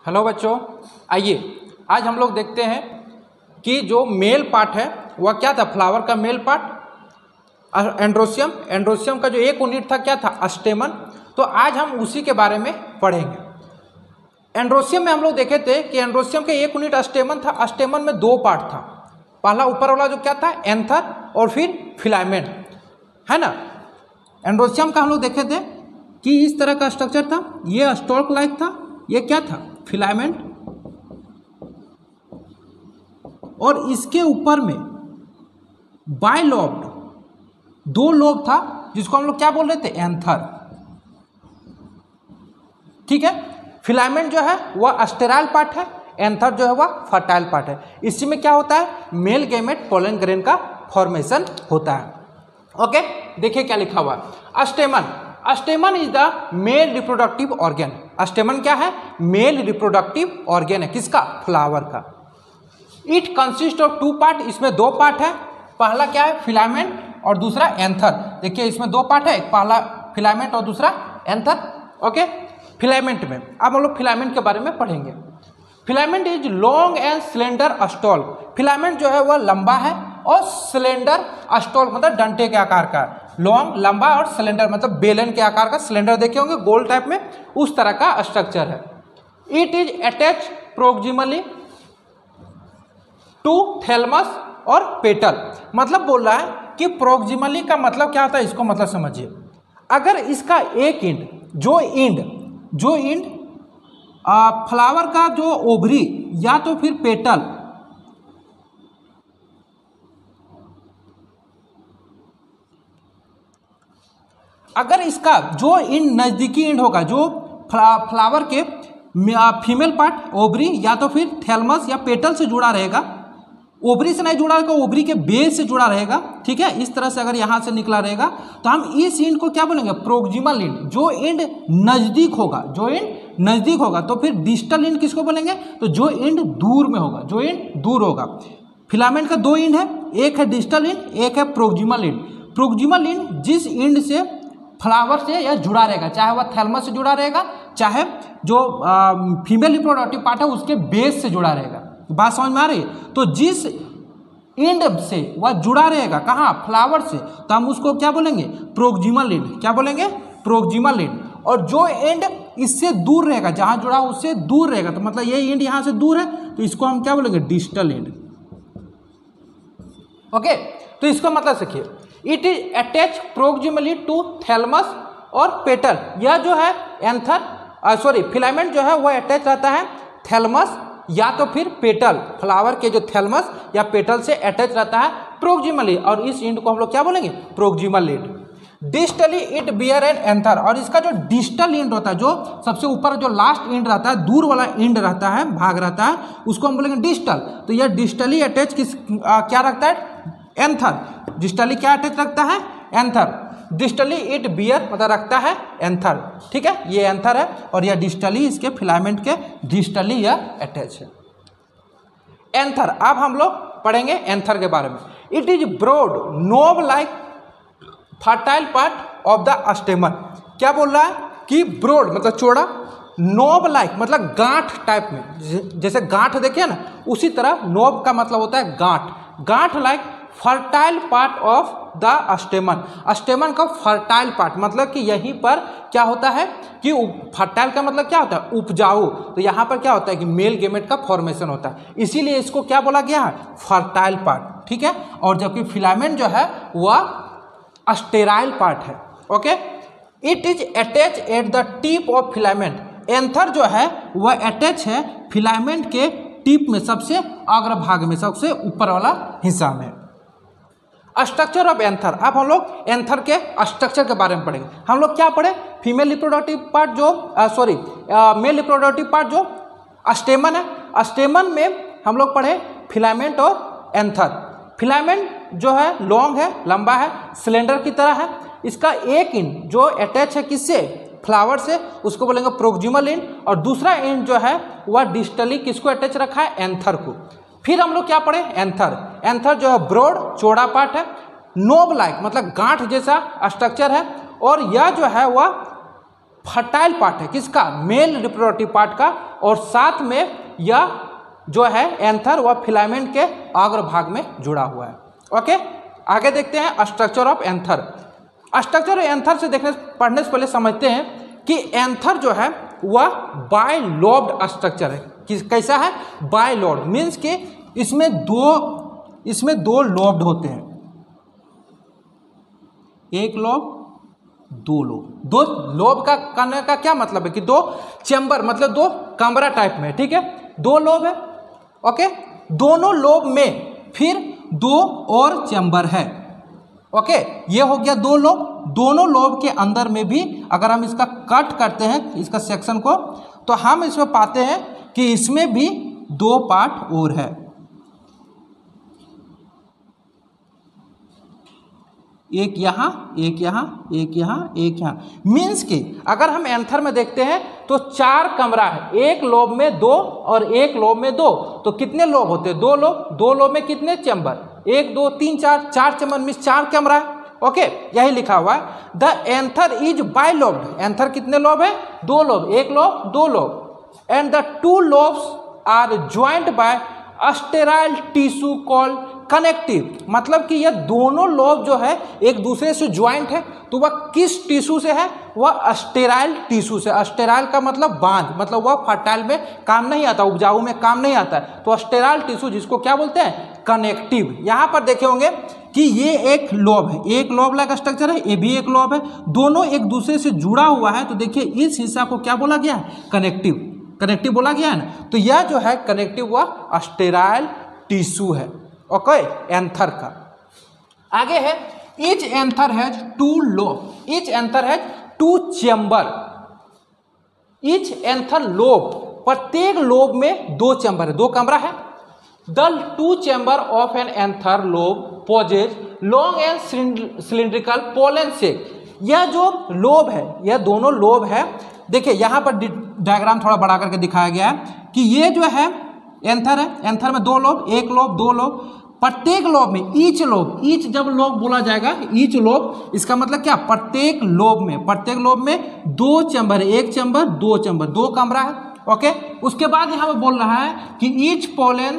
Hello बच्चों, आइए आज हम लोग देखते हैं कि जो मेल पार्ट है वह क्या था। फ्लावर का मेल पार्ट एंड्रोसियम, एंड्रोसियम का जो एक यूनिट था क्या था, स्टेमन। तो आज हम उसी के बारे में पढ़ेंगे। एंड्रोसियम में हम लोग देखे थे कि एंड्रोसियम के एक यूनिट स्टेमन था। स्टेमन में दो पार्ट था, पहला ऊपर वाला जो क्या था एंथर और फिर फिलामेंट, है ना। एंड्रोसियम का हम लोग देखे थे कि इस तरह का स्ट्रक्चर था, ये स्टॉक लाइक था, ये क्या था फिलामेंट, और इसके ऊपर में बाइलोब्ड दो लोब था जिसको हम लोग क्या बोल रहे थे एंथर। ठीक है, फिलामेंट जो है वह स्टेराइल पार्ट है, एंथर जो है वह फर्टाइल पार्ट है। इसी में क्या होता है, मेल गैमेट पोलन ग्रेन का फॉर्मेशन होता है। ओके, देखिए क्या लिखा हुआ है। Stamen, stamen is the male reproductive organ. Stamen क्या है, मेल रिप्रोडक्टिव ऑर्गेन है, किसका, फ्लावर का। It consist of two part, इसमें दो पार्ट है, पहला क्या है फिलामेंट और दूसरा एंथर। देखिए इसमें दो पार्ट है, एक पहला फिलामेंट और दूसरा एंथर। ओके, फिलामेंट में अब हम लोग फिलामेंट के बारे में पढ़ेंगे। Filament is long and cylinder stalk. Filament जो है वह लंबा है और सिलेंडर स्टॉल मतलब डंटे के आकार का, लॉन्ग लंबा और सिलेंडर मतलब बेलन के आकार का। सिलेंडर देखे होंगे गोल टाइप में, उस तरह का स्ट्रक्चर है। It is attach proximally to thalamus और पेटल। मतलब बोल रहा है कि प्रोक्सिमली का मतलब क्या होता है, इसको मतलब समझिए। अगर इसका एक इंड जो इंड फ्लावर का जो ओवरी या तो फिर पेटल, अगर इसका जो इंड नज़दीकी इंड होगा, जो फ्लावर के फीमेल पार्ट ओवरी या तो फिर थैलमस या पेटल से जुड़ा रहेगा, ओवरी से नहीं जुड़ा रहेगा, ओवरी के बेस से जुड़ा रहेगा। ठीक है, इस तरह से अगर यहाँ से निकला रहेगा तो हम इस इंड को क्या बोलेंगे, प्रोक्सिमल इंड। जो इंड नज़दीक होगा, जो इंड नज़दीक होगा, तो फिर डिस्टल इंड किसको बोलेंगे, तो जो इंड दूर में होगा, जो इंड दूर होगा। फिलामेंट का दो इंड है, एक है डिस्टल इंड, एक है प्रोक्सिमल इंड। प्रोक्सिमल इंड जिस इंड से फ्लावर से यह जुड़ा रहेगा, चाहे वह थैलमस से जुड़ा रहेगा, चाहे जो फीमेल रिप्रोडक्टिव पार्ट है उसके बेस से जुड़ा रहेगा। बात समझ में आ रही है। तो जिस इंड से वह जुड़ा रहेगा, कहाँ, फ्लावर से, तो हम उसको क्या बोलेंगे, प्रोक्सिमल इंड। क्या बोलेंगे, प्रोक्सिमल इंड। और जो इंड इससे दूर रहेगा, जहाँ जुड़ा उससे दूर रहेगा, तो मतलब ये इंड यहाँ से दूर है, तो इसको हम क्या बोलेंगे, डिस्टल इंड। ओके, तो इसको मतलब सीखिए। It is attach proximally to thalamus और पेटल। यह जो है एंथर फिलामेंट जो है वह अटैच रहता है थैलमस या तो फिर पेटल, फ्लावर के जो थैलमस या पेटल से अटैच रहता है प्रोक्सिमली, और इस इंड को हम लोग क्या बोलेंगे, proximal end. Distally it bear an anther. और इसका जो डिस्टल इंड होता है, जो सबसे ऊपर जो लास्ट इंड रहता है, दूर वाला इंड रहता है, भाग रहता है, उसको हम बोलेंगे डिस्टल। तो यह डिस्टली अटैच क्या रखता है, एंथर। डिस्टली क्या अटैच रखता है, एंथर। डिस्टली इट बियर मतलब रखता है एंथर। ठीक है, ये एंथर है और यह डिस्टली इसके फिलामेंट के डिस्टली यह अटैच है। एंथर, अब हम लोग पढ़ेंगे एंथर के बारे में। It is broad knob like fertile part of the stamen. क्या बोल रहा है कि ब्रॉड मतलब चौड़ा, नोब लाइक मतलब गांठ टाइप में, जैसे गांठ देखिए ना, उसी तरह नोब का मतलब होता है गांठ, गांठ like fertile part of the stamen. Stamen का फर्टाइल पार्ट मतलब कि यहीं पर क्या होता है कि फर्टाइल का मतलब क्या होता है, उपजाऊ। तो यहाँ पर क्या होता है कि मेल गैमेट का फॉर्मेशन होता है, इसीलिए इसको क्या बोला गया है, फर्टाइल पार्ट। ठीक है, और जबकि फिलामेंट जो है वह स्टेराइल पार्ट है। Okay, it is attach at the tip of filament. Anther जो है वह अटैच है फिलामेंट के टिप में, सबसे अग्रभाग में, सबसे ऊपर वाला हिस्सा में। Structure of anther. अब हम लोग एंथर के स्ट्रक्चर के बारे में पढ़ेंगे। हम लोग क्या पढ़े, फीमेल रिप्रोडक्टिव पार्ट जो मेल रिप्रोडक्टिव पार्ट जो स्टेमन है, स्टेमन में हम लोग पढ़े फिलामेंट और एंथर। फिलामेंट जो है लॉन्ग है, लंबा है, सिलेंडर की तरह है। इसका एक इंड जो अटैच है किससे, फ्लावर से, उसको बोलेंगे प्रोक्सिमल इंड। और दूसरा इंड जो है वह डिस्टली किसको अटैच रखा है, एंथर को। फिर हम लोग क्या पढ़े, एंथर। एंथर जो है ब्रॉड चौड़ा पार्ट है, नोब लाइक मतलब गांठ जैसा स्ट्रक्चर है, और यह जो है वह फर्टाइल पार्ट है किसका, मेल रिप्रोडक्टिव पार्ट का, और साथ में यह जो है एंथर व फिलामेंट के अग्र भाग में जुड़ा हुआ है। ओके, आगे देखते हैं structure of anther. Structure of anther से पढ़ने से पहले समझते हैं कि एंथर जो है वह बाइलोब्ड स्ट्रक्चर है। कैसा है, बाइलोब्ड मीन्स कि इसमें दो लोब्ड होते हैं, एक लोब दो लोब। दो लोब का करने का क्या मतलब है कि दो चैम्बर मतलब दो कमरा टाइप में, ठीक है, दो लोब है। ओके, दोनों लोब में फिर दो और चैम्बर है। ओके, ये हो गया दो लोब। दोनों लोब के अंदर में भी अगर हम इसका कट करते हैं इसका सेक्शन को, तो हम इसमें पाते हैं कि इसमें भी दो पार्ट और है, एक यहाँ एक यहाँ एक यहाँ एक यहाँ। मीन्स कि अगर हम एंथर में देखते हैं तो चार कमरा है, एक लोब में दो और एक लोब में दो, तो कितने लोब होते हैं, दो लोब। दो लोब में कितने चैम्बर, एक दो तीन चार, चार चैम्बर मीन्स चार कमरा है। ओके, यही लिखा हुआ है, the anther is bilobed. Anther कितने लोब है, दो लोब, एक लोब दो lobe, and the two lobes are joint by sterile tissue called connective. मतलब कि यह दोनों लोब जो है एक दूसरे से ज्वाइंट है, तो वह किस टिश्यू से है, वह स्टेराइल टिश्यू से। स्टेराइल का मतलब बांझ, मतलब वह फर्टाइल में काम नहीं आता, उपजाऊ में काम नहीं आता है, तो स्टेराइल टिश्यू जिसको क्या बोलते हैं, कनेक्टिव। यहाँ पर देखे होंगे कि ये एक लोब है, एक लोब लाइक स्ट्रक्चर है, ये भी एक लोब है, दोनों एक दूसरे से जुड़ा हुआ है, तो देखिए इस हिस्सा को क्या बोला गया है, कनेक्टिव। कनेक्टिव बोला गया है ना, तो यह जो है कनेक्टिव वह स्टेराइल टिश्यू है। ओके, एंथर का आगे है, each anther has two lobe, each anther has two chamber. Each anther lobe, प्रत्येक लोब में दो चैम्बर है, दो कमरा है। The two chamber of an anther lobe possess long and cylindrical pollen sac. यह जो लोब है, यह दोनों लोब है, देखिए यहाँ पर डायग्राम थोड़ा बड़ा करके दिखाया गया है कि ये जो है एंथर है, एंथर में दो लोब, एक लोब दो लोब, प्रत्येक लोब में ईच लोब, ईच जब लोब बोला जाएगा, ईच लोब इसका मतलब क्या, प्रत्येक लोब में दो चैम्बर है, एक चैम्बर दो चैम्बर, दो कमरा है। ओके, उसके बाद यहाँ पे बोल रहा है कि each pollen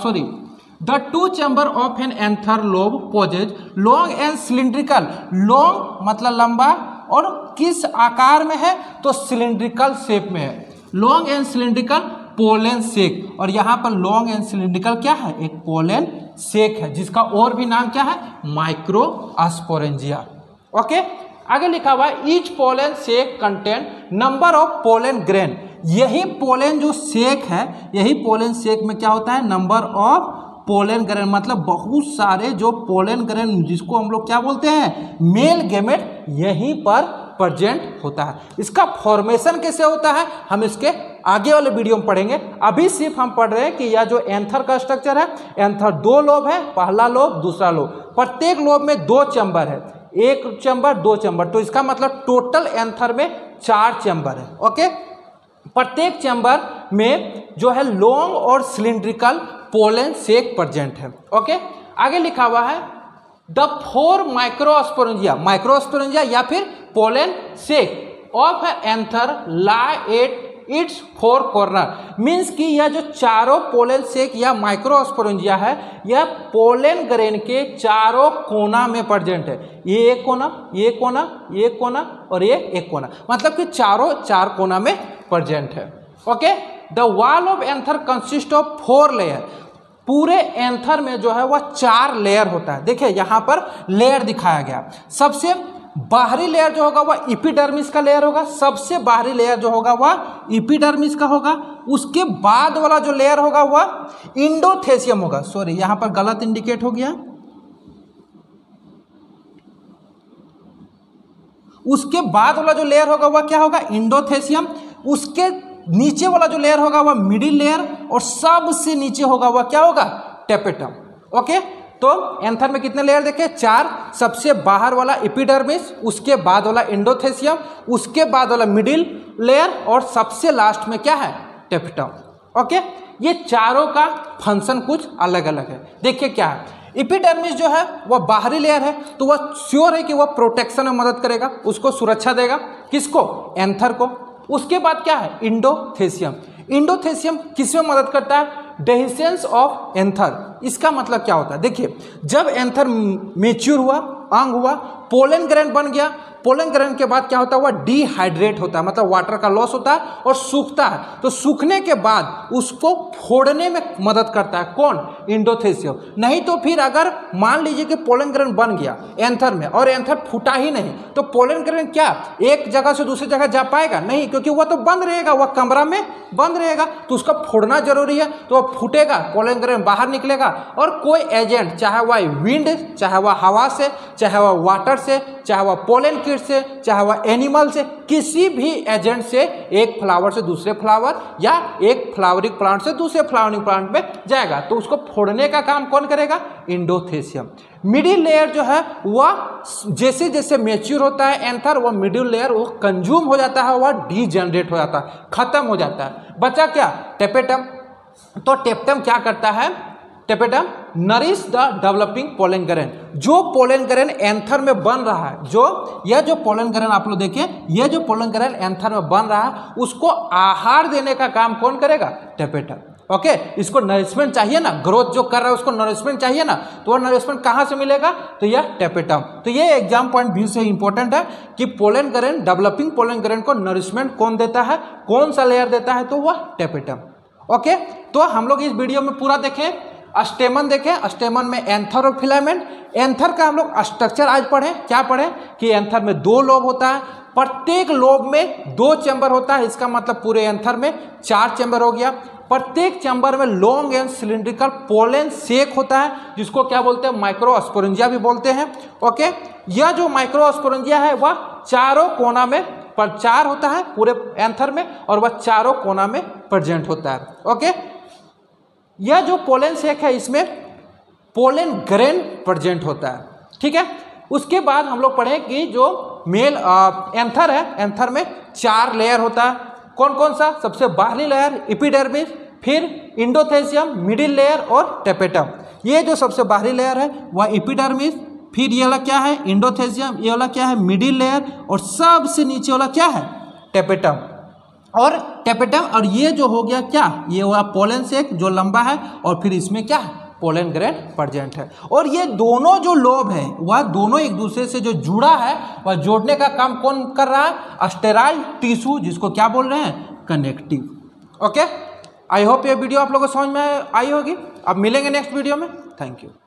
the two chamber of an anther lobe possess long and cylindrical. Long मतलब लंबा, और किस आकार में है, तो सिलिंड्रिकल शेप में है, long and cylindrical pollen sac. और यहाँ पर लॉन्ग एंड सिलिंड्रिकल क्या है, एक पोलन सेक है, जिसका और भी नाम क्या है, माइक्रोस्पोरेंजिया। ओके, आगे लिखा हुआ है each pollen sac contain number of pollen grain. यही पोलन जो सेक है, यही पोलन सेक में क्या होता है, नंबर ऑफ पोलन ग्रेन, मतलब बहुत सारे जो पोलन ग्रेन जिसको हम लोग क्या बोलते हैं, मेल गैमेट, यहीं पर प्रेजेंट होता है। इसका फॉर्मेशन कैसे होता है हम इसके आगे वाले वीडियो में पढ़ेंगे। अभी सिर्फ हम पढ़ रहे हैं कि यह जो एंथर का स्ट्रक्चर है, एंथर दो लोब है, पहला लोब दूसरा लोब, प्रत्येक लोब में दो चैम्बर है, एक चैम्बर दो चैम्बर, तो इसका मतलब टोटल एंथर में चार चैम्बर है। ओके, प्रत्येक चैम्बर में जो है लॉन्ग और सिलिंड्रिकल पोलन सेक प्रेजेंट है। ओके, आगे लिखा हुआ है द फोर माइक्रोस्पोरेंजिया या फिर pollen sac of anther lie at its four corner. Means कि यह जो चारों पोलन सेक या माइक्रोस्पोरेंजिया है, यह पोलन ग्रेन के चारों कोना में प्रेजेंट है। ये एक कोना, ये कोना, ये कोना और ये एक कोना, मतलब कि चारों चार कोना में प्रेजेंट है। Okay, the wall of anther consist of four layer. पूरे एंथर में जो है वह चार लेयर होता है। देखिए यहाँ पर लेयर दिखाया गया, सबसे बाहरी लेयर जो होगा वह एपिडर्मिस का लेयर होगा, सबसे बाहरी लेयर जो होगा वह एपिडर्मिस का होगा। उसके बाद वाला जो लेयर होगा वह इंडोथेसियम होगा। सॉरी, यहाँ पर गलत इंडिकेट हो गया। उसके बाद वाला जो लेयर होगा वह क्या होगा, इंडोथेसियम। उसके नीचे वाला जो लेयर होगा वह मिडिल लेयर, और सबसे नीचे होगा वह क्या होगा, टेपेटम। ओके, तो एंथर में कितने लेयर देखे, चार। सबसे बाहर वाला एपिडर्मिस, उसके बाद वाला एंडोथेसियम, उसके बाद वाला मिडिल लेयर, और सबसे लास्ट में क्या है, टेपेटम। ओके, ये चारों का फंक्शन कुछ अलग अलग है। देखिए क्या है, एपिडर्मिस जो है वह बाहरी लेयर है, तो वह श्योर है कि वह प्रोटेक्शन में मदद करेगा, उसको सुरक्षा देगा। किसको? एंथर को। उसके बाद क्या है? इंडोथेसियम। इंडोथेसियम किसमें मदद करता है? Dehiscence of anther. इसका मतलब क्या होता है? देखिए, जब एंथर मेच्योर हुआ, अंग हुआ, पोलन ग्रैंड बन गया, पोलन ग्रैंड के बाद क्या होता है? वह डिहाइड्रेट होता है, मतलब वाटर का लॉस होता है और सूखता है। तो सूखने के बाद उसको फोड़ने में मदद करता है कौन? इंडोथेसियम। नहीं तो फिर अगर मान लीजिए कि पोलन ग्रैंड बन गया एंथर में और एंथर फूटा ही नहीं, तो पोलन ग्रैंड क्या एक जगह से दूसरी जगह जा पाएगा? नहीं, क्योंकि वह तो बंद रहेगा, वह कमरा में बंद रहेगा, तो उसका फोड़ना जरूरी है। तो वह फूटेगा, पोलन ग्रैंड बाहर निकलेगा और कोई एजेंट, चाहे वह विंड, चाहे वह हवा से, चाहे वह वाटर से, चाहे वह पोलन किड से, चाहे वह एनिमल से, किसी भी एजेंट से एक फ्लावर से दूसरे फ्लावर या एक फ्लावरिंग प्लांट से दूसरे फ्लावरिंग प्लांट में जाएगा, तो उसको फोड़ने का काम कौन करेगा? इंडोथेसियम। मिडिल लेयर जो है वह जैसे जैसे मैच्योर होता है एंथर, वह मिडिल लेयर वो कंज्यूम हो जाता है, वह डीजेनरेट हो जाता है, खत्म हो जाता है। बचा क्या? टेपेटम। तो टेपेटम क्या करता है? Tapetum nourish the developing pollen grain. जो पोलन ग्रेन एंथर में बन रहा है, जो पोलन ग्रेन आप लोग देखिए, यह जो पोलन ग्रेन एंथर में बन रहा है, उसको आहार देने का काम कौन करेगा? टेपेटम। ओके, इसको नरिशमेंट चाहिए ना, ग्रोथ जो कर रहा है उसको नरिशमेंट चाहिए ना, तो वह नरिशमेंट कहाँ से मिलेगा? तो यह टेपेटम। तो ये एग्जाम पॉइंट व्यू से इंपॉर्टेंट है कि pollen grain, developing pollen grain को नरिशमेंट कौन देता है, कौन सा लेयर देता है? तो वह टेपेटम। ओके, तो हम लोग इस वीडियो में पूरा देखें, स्टेमन देखें, स्टेमन में एंथर और फिलामेंट। एंथर का हम लोग स्ट्रक्चर आज पढ़ें। क्या पढ़ें? कि एंथर में 2 लोब होता है, प्रत्येक लोब में 2 चैम्बर होता है, इसका मतलब पूरे एंथर में 4 चैम्बर हो गया। प्रत्येक चैम्बर में long and cylindrical pollen sac होता है, जिसको क्या बोलते हैं? माइक्रोस्पोरेंजिया भी बोलते हैं। ओके, यह जो माइक्रोस्पोरेंजिया है वह चारों कोना में पर 4 होता है पूरे एंथर में, और वह चारों कोना में प्रेजेंट होता है। ओके, यह जो पोलन सेक है इसमें पोलन ग्रेन प्रेजेंट होता है। ठीक है, उसके बाद हम लोग पढ़ें कि जो मेल एंथर है, एंथर में 4 लेयर होता है। कौन कौन सा? सबसे बाहरी लेयर एपिडर्मिस, फिर इंडोथेसियम, मिडिल लेयर और टेपेटम। ये जो सबसे बाहरी लेयर है वह एपिडर्मिस, फिर ये वाला क्या है? इंडोथेसियम, ये वाला क्या है? मिडिल लेयर, और सबसे नीचे वाला क्या है? टेपेटम। और टेपेटम, और ये जो हो गया क्या? ये हुआ पोलन सेक जो लंबा है, और फिर इसमें क्या है? पोलन ग्रेन प्रेजेंट है। और ये दोनों जो लोब है वह दोनों एक दूसरे से जो जुड़ा है, वह जोड़ने का काम कौन कर रहा है? स्टेराइल टिश्यू, जिसको क्या बोल रहे हैं? कनेक्टिव। ओके, आई होप ये वीडियो आप लोगों को समझ में आई होगी। अब मिलेंगे नेक्स्ट वीडियो में। Thank you.